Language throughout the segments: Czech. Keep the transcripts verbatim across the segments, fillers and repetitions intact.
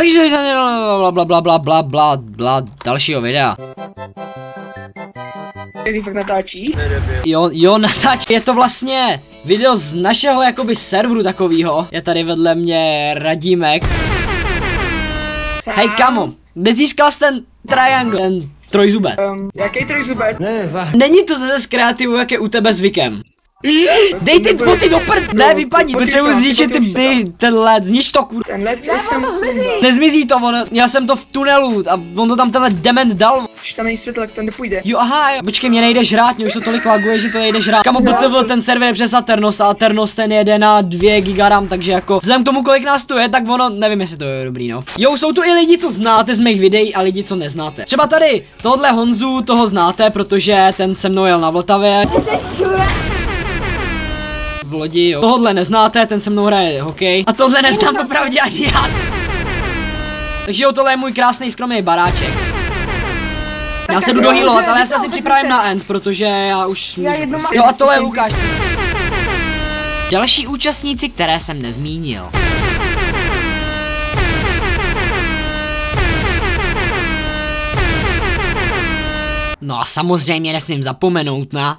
Takže bla bla bla bla bla bla bla dalšího videa. Ty fakt natáčíš? Jo, jo, natáčí. Je to vlastně video z našeho jakoby serveru takovýho. Je tady vedle mě Radímek. Hej kamo, nezískal jsi ten triangle, ten trojzubet. Um, jaký trojzubet? Ne, není to zase z kreativu, jak je u tebe zvykem. Dej ty boty do prd, ne, vypadni, potřebuji zničit ty, ty, ten led, znič to kur... Ten led jsem zmizí. Nezmizí to, on, já jsem to v tunelu a on to tam tenhle dement dal. Když tam není světlo, tak ten nepůjde. Jo, aha, jo. Počkej, mě nejde žrát, mě už to tolik laguje, že to nejde žrát. Kamo, B T V, ten server je přes Aternos a Aternos ten jede na dvě gigaram, takže jako vzhledem k tomu, kolik nás tu je, tak ono, nevím, jestli to je dobrý, no. Jo, jsou tu i lidi, co znáte z mých videí a lidi, co neznáte. Třeba tady tohle Honzu, toho znáte, protože ten se mnou jel na Vltavě. V lodi, jo. Tohle neznáte, ten se mnou hraje hokej. A tohle neznám popravdě ani já. Takže jo, tohle je můj krásný skromný baráček. Já se jdu dohýlovat, ale já se asi připravím na end, protože já už můžu. Jo, a tohle je Lukáš. Další účastníci, které jsem nezmínil. No a samozřejmě nesmím zapomenout na...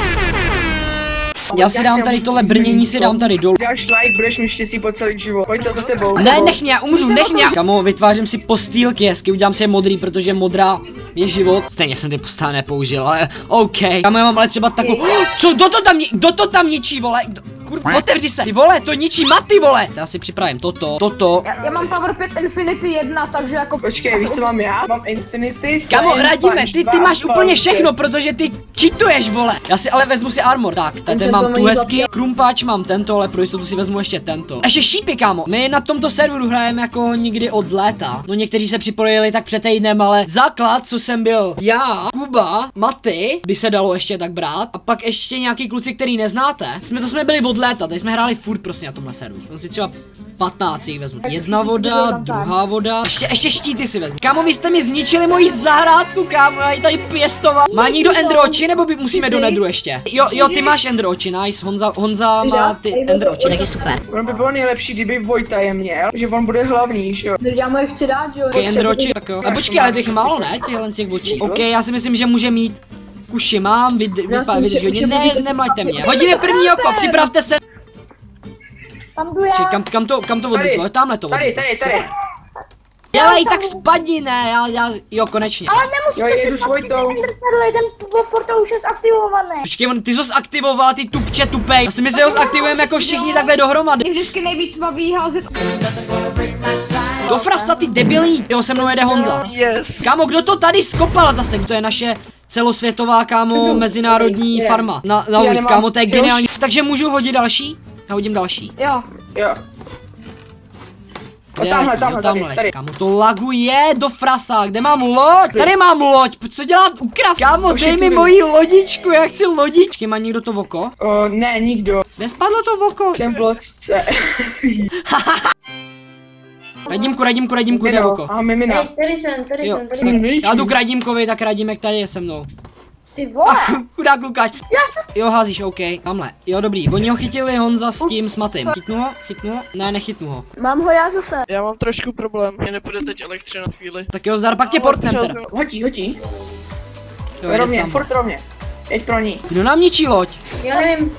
Já si dám tady tohle brnění, si dám tady dolů. Dáš like, budeš mít štěstí po celý život. Pojď to za tebou. Ne, nech mě, já umřu, nech mě. Kamo, vytvářím si postýlky hezky, udělám si je modrý, protože modrá je život. Stejně jsem ty postále nepoužil, ale OK. Kamo, já mám ale třeba takovou... Co, kdo to tam, kdo to tam ničí, vole? Kdo... Kurva, otevři se, ty vole, to ničí maty, vole. Já si připravím toto, toto. Já, já mám Power pět Infinity jedna, takže jako... Počkej, víš co mám já? Mám Infinity, Kamo, radíme, ty, ty máš úplně všechno, protože ty cheatuješ, vole. Já si ale vezmu si armor, tak, tady mám tu hezky. Krumpáč mám tento, ale pro jistotu si vezmu ještě tento. Ještě šípy, kámo. My na tomto serveru hrajeme jako nikdy od léta. No někteří se připojili tak před týdnem, ale základ, co jsem byl já, Kuba, Maty, by se dalo ještě tak brát. A pak ještě nějaký kluci, který neznáte. Jsme to jsme byli od léta, tady jsme hráli furt prostě na tomhle serveru. To si třeba patnáct jich vezmu. Jedna voda, druhá voda. Ještě, ještě štíty si vezmu. Kámo, vy jste mi zničili moji zahrádku, kámo, já ji tady pěstoval. Má někdo ender oči, nebo by musíme do nedru ještě? Jo, jo, ty máš ender oči, nice. Honza, Honza má ty ender oči, taky super. On by bylo nejlepší, kdyby Vojta je měl, že on bude hlavní, že jo. Já mu je chci dát, jo. Okay, ender oči, tak jo. A počkej, ale těch málo, ne? Těchhle z těch očí. OK, já si myslím, že může mít. Kuši mám, vy, vypadá, vydrž hodně. Ne, nemlaďte mě. Hodíme první oko, připravte se. Tam jdu já. Čekaj, kam, kam to, kam to odbytlo? Tamhle to Tady, tady, tady. Dělej, tak spadni, ne, já, já, jo, konečně. Ale nemusíte jo, jedu s Vojtou. Ten portal už je zaktivovaný. Počkej, on, ty jsi zaktivoval, ty tupče tupej. Já si myslím, že ho zaktivujeme jako všichni takhle dohromady. Mě vždycky nejvíc baví házet. Do frasa, ty debilní. Jo, se mnou jede Honza. Yes. Kámo, kdo to tady skopal zase? To je naše celosvětová, kámo, mezinárodní farma. Na, na ulic, kámo, to je geniální. Takže můžu hodit další? Já hodím další. Jo. Jo. Kde? Tamhle, tamhle, tamhle, tady, tady. Kámo, to laguje do frasa, kde mám loď? Tady mám loď, co dělat ukrav? Kámo, dej mi moji lodičku, já chci lodičky. Má někdo to v oko? O, ne, nikdo. Kde spadlo to v oko? Jsem v loďce. Radímku, Radímku, Radímku, kde je oko? Aha, mimina. Tady jsem, tady Jo, jsem, tady tak já jdu k Radímkovi, tak Radímek tady je se mnou. Ty vole. Chudák Lukáš. Jo, házíš, OK, tamhle. Jo, dobrý, oni ho chytili Honza s tím smatým. Chytnu ho, chytnu ho, ne, nechytnu ho. Mám ho já zase. Já mám trošku problém, mě nepůjde teď elektřina na chvíli. Tak jo, zdar, pak tě portnem teda. Hodí, hodí. Jo, jde Rovně, tam. furt rovně. Jeď pro ní. Kdo nám ničí loď? Já nevím.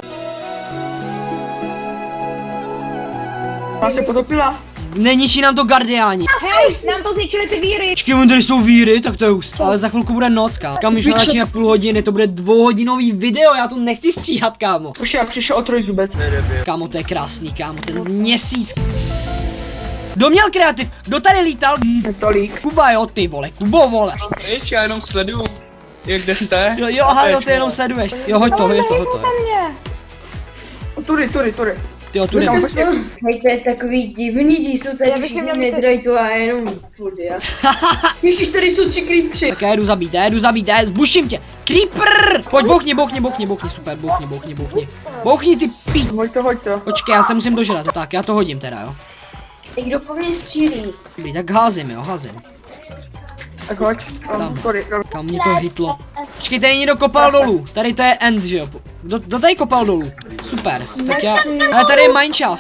Ona se potopila. Neničí nám to Guardiáni. Hej, nám to zničili ty víry. Počkej, oni tady jsou víry, tak to je hustý. Ale za chvilku bude noc, kámo. Kam už natáčíme půl hodiny, to bude dvouhodinový video, já to nechci stříhat, kámo. Už já přišel o trojzubec. Kámo, to je krásný, kámo, ten měsíc. Kdo měl kreativ? Kdo tady lítal? Tolik. Kuba, jo, ty vole, Kubo, vole. Víš, já jenom sleduju, jak kde jste. Jo, jo, aha, jo, ty jenom sleduješ. Jo, hoď to, hoď to, hoď to. Tudy, tudy, tudy. Jo, tu jdem. Hej, to je takový divný, když jsou tady všichni nedrajtu a jenom furt, já. Ježiš, tady jsou tři creepři. Tak já jedu zabít, já jedu zabít, já zbuším tě. Creeper! Pojď, bouchni, bouchni, bouchni, bouchni, super, bouchni, bouchni, bouchni. Bouchni, ty pí. Hoď to, hoď to. Počkej, já se musím dožrat, tak já to hodím teda, jo. Někdo po mně střílí. Dobrý, tak házím, jo, házím. Tak hoď. Tam. Tady, Kam mě to hitlo. Počkej, tady někdo kopal dolů. Tady to je end, že jo. Kdo, kdo tady kopal dolů? Super. Tak já, ale tady je mineshaft.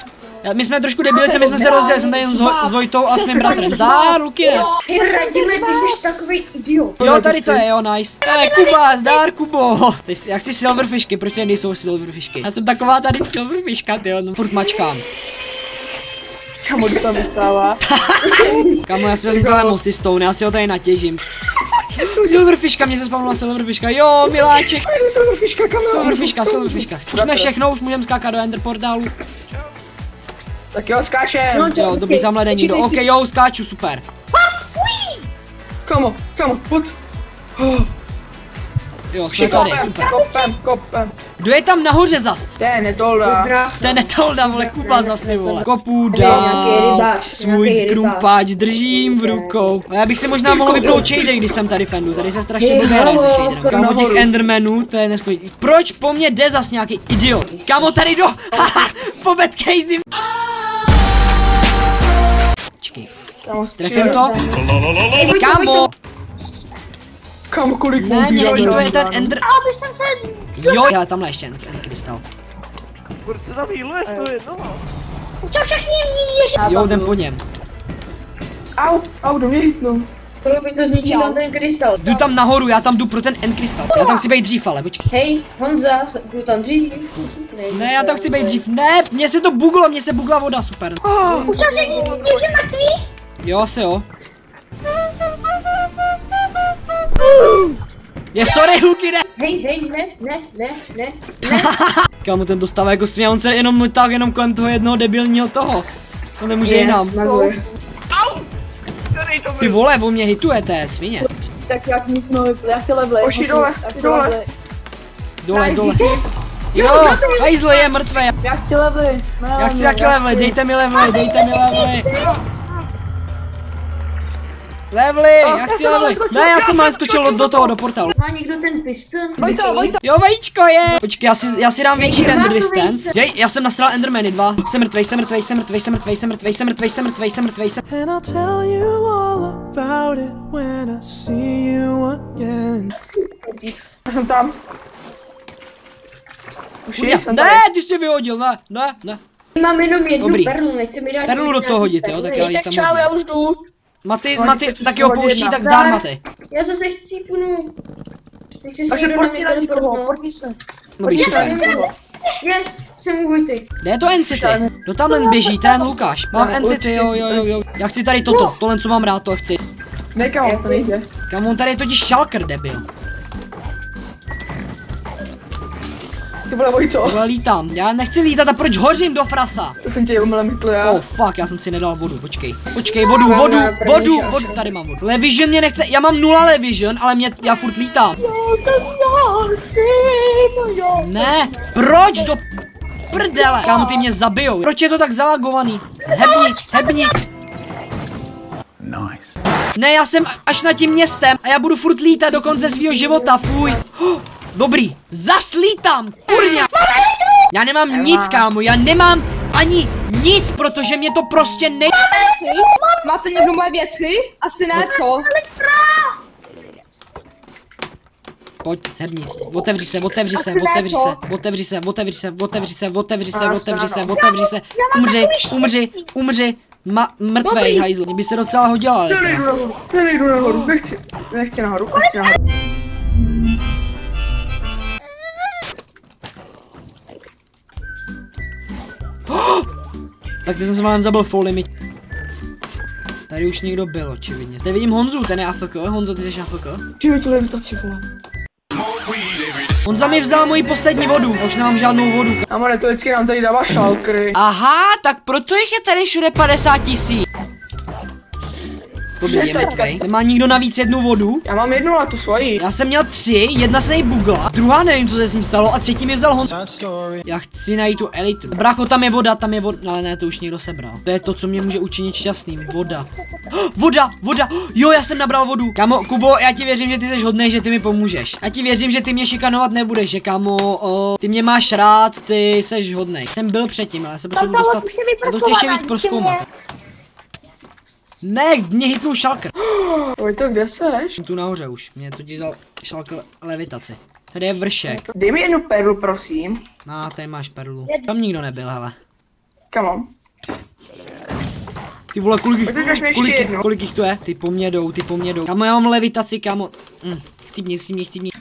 My jsme trošku debilice, my jsme se rozdělili, jsem tady jen s, Ho- s Vojtou a s mým bratrem. Zdár, Luky! Hej, Radime, ty jsi takový idiot. Jo, tady to je, jo, nice. Hele, Kuba, zdár, Kubo. Ty jsi- Já chci silverfishky, proč tady nejsou silverfishky? Já jsem taková tady silverfishka, tyjo, no, furt mačkám. Kamo, kdo tam vysává? Kamo, já si vezmu Clemo si stone, já si ho tady natěžím. Silverfishka, mě se spavnula silverfishka, jo, miláček. Silverfishka, kamo. Silverfishka, silverfishka. Už jsme všechno, už můžeme skákat do Ender portálu. Tak jo, skáčem. Jo, dobrý, tamhle jde někdo. OK, jo, skáču, super. Kamo, kamo, pojď. Oh, Jo, jsme tady, kopem, super. kopem, kopem. Kdo je tam nahoře zas? Ten, netolda. Dobrá. Ten netolda, vole, Kuba zas, ty vole. Kopu nějaký dál, rybáč, svůj nějaký rybáč. krumpáč držím v rukou. Ale já bych si možná mohl vypnout shader, když jsem tady fendu, tady se strašně Hej, blbě hraje se halo, shaderem. Kámo, těch nahoru. endermanů, to je neskutečný. Proč po mně jde zas nějaký idiot? Kámo, tady do, haha, po Bad Casey. Čekej, Kamo, trefím to? Hej, Vojto, Kámo, Vojto. Kamo, kolik ne, mě ubírají není, to je na ten bránu. ender. Aby jsem se... Jo, já tamhle ještě ten krystal. Proč se tam healuje z toho jednoho? Chtěl všechny ježi... Jo, jdem po něm. Au, au, do mě hitnul. Bylo by to zničit tam ten krystal. Jdu tam nahoru, já tam jdu pro ten end krystal. Já tam chci být dřív, ale počkej. Hej, Honza, s- jdu tam dřív. Ne, já tam chci být dřív. Ne, mně se to buglo, mně se bugla voda, super. Oh, Chtěl všechny ježi mrtví? Jo, asi jo. Je sorry, Luky, ne. Hej, hej, ne, ne, ne, ne, ne. Kámo, ten dostává jako směl, on se jenom tak jenom kolem toho jednoho debilního toho. To nemůže jinam. Smagor. Který to Ty byl? vole, on mě hituje, to je svině. Tak jak nic nový, já chci level. Oši dole, dole. Dole, dole. Jo, hajzle je mrtvé. Já chci levely. Já chci jaký levely, dejte mi levely, dejte mi levely. Levely, já chci levely. Ne, já jsem ale skočil do toho, do portálu. Má někdo ten piston? Vojto, Vojto. Jo, vajíčko je! Počkej, já si, já si dám větší Hej, render má to distance. více. Jej, já jsem nasral endermany dva. Jsem mrtvej, jsem mrtvej, jsem mrtvej, jsem mrtvej, jsem mrtvej, jsem mrtvej, jsem mrtvej, jsem mrtvej, jsem And I'll tell you all about it when I see you again. Já jsem tam. Už je, jsem Ne, tady. ty jsi vyhodil, ne, ne, ne. Mám jenom jednu Dobrý. perlu, nechci mi dát... Perlu do toho hodit, jo, tak já ji Tak tam čau, hodím. já už jdu. Maty, Oni Maty, se taky hodí opouští, jedna. tak zdár Maty. Já zase chci půjdu. Nechci Takže někdo na portní mě na nikoho, teleportnout. portní se. Dobrý, Portní se na super. nikoho. Yes, jsem u Vojty. Kde je to N C T? Kdo tamhle běží, ten Lukáš. Mám N C T, jo, jo, jo, jo. Já chci tady toto, tohle co mám rád, to chci. Ne, kamo, to nejde. Kam on tady je totiž šalker, debil. Ty vole, Vojto. Tohle lítám, já nechci lítat a proč hořím do frasa? To jsem tě umylem hitl já. Oh fuck, já jsem si nedal vodu, počkej. Počkej, vodu, vodu, vodu, vodu, tady mám vodu. Levision mě nechce, já mám nula Levision, ale mě, já furt lítám. Ne, proč do prdele? Kámo, ty mě zabijou. Proč je to tak zalagovaný? Hebni, hebni. Nice. Ne, já jsem až nad tím městem a já budu furt lítat do konce svého života, fuj. Oh, dobrý, zas lítám, kurňa. Já nemám nic, kámo, já nemám ani nic, protože mě to prostě ne... Máte někdo moje věci? Asi ne, co? Pojď, sedni, otevři se, otevři se, Asi ne, otevři co? se, otevři se, otevři se, otevři se, otevři se, otevři se, otevři se, umři, umři, umři, ma, mrtvej, Dobrý. hajzl, mě by se docela hodila, ale Já nejdu nahoru, já nejdu nahoru, nechci, nechci nahoru, nechci nahoru. tak teď jsem se malem zabil full limit. Tady už někdo byl, očividně. Tady vidím Honzu, ten je A F K, Honzo, ty jsi A F K. Čím tu levitaci, vole. Honza mi vzal moji poslední vodu, já už nemám žádnou vodu. Amore, to vždycky nám tady dává šalkry. Aha, tak proto jich je tady všude padesát tisíc. Dobrý, je Přestaň, mrtvej. Nemá nikdo navíc jednu vodu? Já mám jednu a tu svoji. Já jsem měl tři, jedna se nejbugla, druhá nevím, co se s ní stalo a třetí mi vzal Honza. Sad story. Já chci najít tu elitu. Brácho, tam je voda, tam je voda, ale ne, to už někdo sebral. To je to, co mě může učinit šťastným, voda. Voda, voda, jo, já jsem nabral vodu. Kámo, Kubo, já ti věřím, že ty jsi hodnej, že ty mi pomůžeš. Já ti věřím, že ty mě šikanovat nebudeš, že kámo, o, ty mě máš rád, ty jsi hodnej. Jsem byl předtím, ale já se potřebuji dostat. Já to chci ještě víc prozkoumat. Ne, mě hitnul šalker. Vojto, kde seš? Jsem tu nahoře už, mě to dal šalker levitaci. Tady je vršek. Dej mi jednu perlu, prosím. No, tady máš perlu. Tam nikdo nebyl, hele. Kam mám? Ty vole, kolik, ještě kolik, jednu. kolik jich to je? Ty po mně jdou, ty po mně jdou. Kámo, já mám levitaci, kámo. Hm, chci mě, chci mě, chci mě.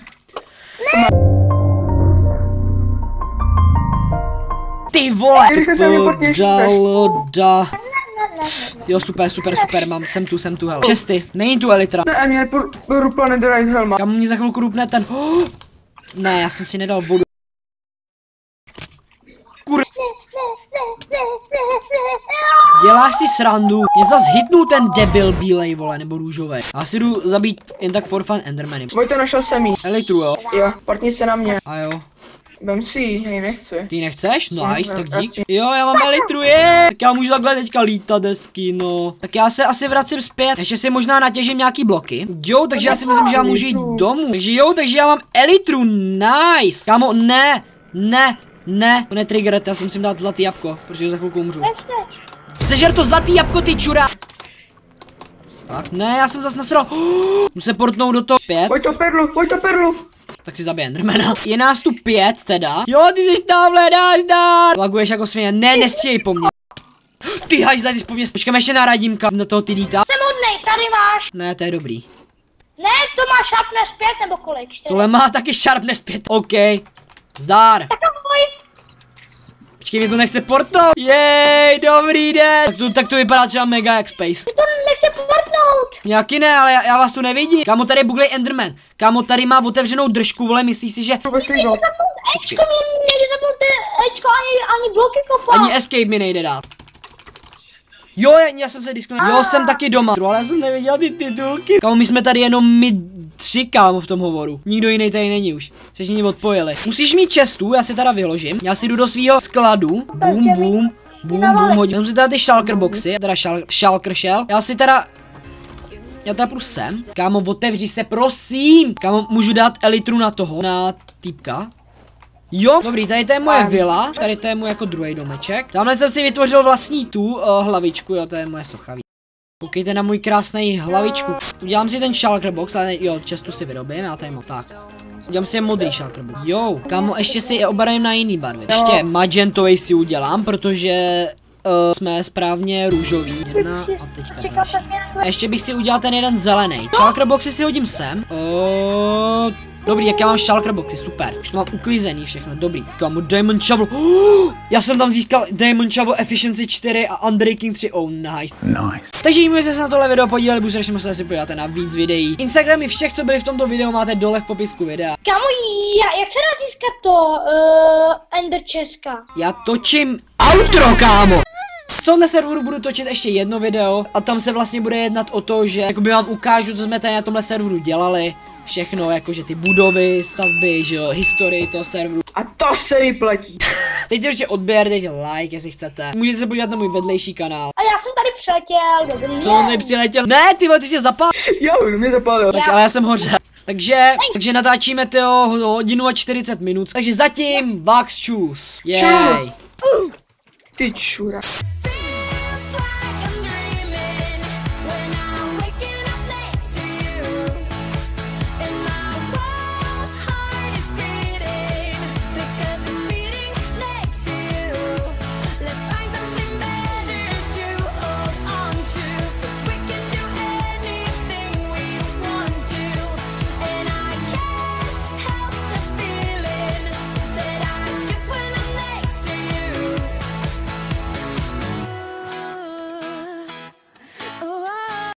Ty vole! Loda. Jo, super, super, super, mám, jsem tu, jsem tu, hele. Česty, není tu Elytra. Ne, mě rupla Netherite helma. Kámo, mě za chvilku rupne ten. Oh! Ne, já jsem si nedal vodu. Kur... Děláš si srandu. Mě zas hitnul ten debil bílej, vole, nebo růžový. Já si jdu zabít jen tak for fun endermany. Vojto, našel jsem jí. Elytru, jo? Jo, partni se na mě. A jo. Vem si ji, hej, nechci. Ty nechceš? Nice, tak dík. Jo, já mám Elytru, je. Tak já můžu takhle teďka lítat desky, no. Tak já se asi vracím zpět. Ještě si možná natěžím nějaký bloky. Jo, takže já si myslím, že já můžu jít domů. Takže jo, takže já mám Elytru, nice. Kámo, ne, ne, ne. To netriggerete, já si musím dát zlatý jabko, protože za chvilku umřu. Sežer to zlatý jabko, ty čura. Tak, ne, já jsem zas nasral. Oh, musím se portnout do toho pět. Pojď to perlu, pojď to perlu. Tak si zabij Endermana. Je nás tu pět teda. Jo, ty jsi tamhle, nazdar. Laguješ jako svině, ne, nestřílej po mně. Ty hajzle, ty jsi po mně. Počkám ještě na Radímka, na toho ty dítá. Jsem hodnej, tady máš. Ne, to je dobrý. Ne, to má sharpness pět nebo kolik? čtyři. Tohle má taky sharpness pět, OK. Zdar. Tak ahoj. Počkej, mě to nechce portnout. Jej, dobrý den. Tak to, tak to vypadá třeba mega jak space. Mě to nechce portnout. Nějaký ne, ale já, já vás tu nevidím. Kámo, tady je buglej Enderman. Kámo, tady má otevřenou držku, vole, myslíš si, že... Ečko, mě nejde zapnout Ečko, ani, ani bloky kopat. Ani escape mi nejde dát. Jo, já, já jsem se diskonektoval. Jo, jsem taky doma. Ale já jsem neviděl ty titulky. Kámo, my jsme tady jenom my tři, kámo, v tom hovoru. Nikdo jiný tady není už. Se všichni odpojili. Musíš mít čestu, já si teda vyložím. Já si jdu do svého skladu. Boom, boom. Boom, boom, hodím. Mám si teda ty shulker boxy, teda shulker shell. Já si teda... Já teda půjdu sem. Kámo, otevři se, prosím. Kámo, můžu dát Elytru na toho, na týpka. Jo, dobrý, tady to je moje vila, tady to je můj jako druhý domeček. Tamhle jsem si vytvořil vlastní tu uh, hlavičku, jo, to je moje socha. Koukejte na můj krásný hlavičku. Udělám si ten shulker box, ale jo, čestu si vyrobím, já tady mám tak. Udělám si modrý shulker box. Jo, kámo, ještě si je obarvím na jiný barvy. Ještě magentový si udělám, protože uh, jsme správně růžový. Jedna a teďka a ještě bych si udělal ten jeden zelený. Shulker boxy si hodím sem. Uh, Dobrý, jak já mám shulker boxy, super. Už to mám uklízený všechno, dobrý. Kámo, Diamond Shovel. Oh, já jsem tam získal Diamond Shovel Efficiency čtyři a Unbreaking tři. Oh, nice. Nice. Takže díky, že se na tohle video podívali, budu strašně moc si podíváte na víc videí. Instagramy všech, co byly v tomto videu, máte dole v popisku videa. Kámo, já, jak se dá získat to uh, Ender Česka? Já točím outro, kámo. Z tohle serveru budu točit ještě jedno video a tam se vlastně bude jednat o to, že jakoby vám ukážu, co jsme tady na tomhle serveru dělali. Všechno, jakože ty budovy, stavby, že jo, historii toho serveru. A to se vyplatí. Dejte určitě odběr, dejte like, jestli chcete. Můžete se podívat na můj vedlejší kanál. A já jsem tady přiletěl, dobrý. Co on nepřiletěl? Ne, ty vole, ty jsi zapál. Jo, mě zapálil. Tak ale já jsem hořel. Takže, takže natáčíme to hodinu a čtyřicet minut. Takže zatím Vax Choose. Jej. Ty čura.